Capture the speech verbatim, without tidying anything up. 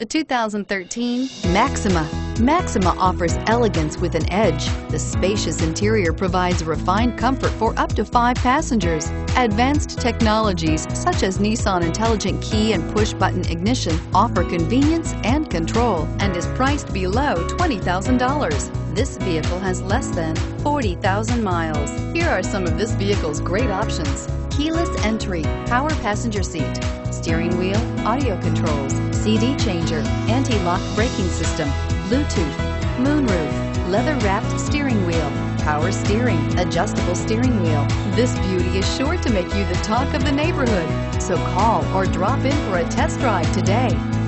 The two thousand thirteen Maxima. Maxima offers elegance with an edge. The spacious interior provides refined comfort for up to five passengers. Advanced technologies such as Nissan Intelligent Key and push-button ignition offer convenience and control and is priced below twenty thousand dollars. This vehicle has less than forty thousand miles. Here are some of this vehicle's great options: keyless entry, power passenger seat, steering wheel audio controls, C D changer, anti-lock braking system, Bluetooth, moonroof, leather-wrapped steering wheel, power steering, adjustable steering wheel. This beauty is sure to make you the talk of the neighborhood. So call or drop in for a test drive today.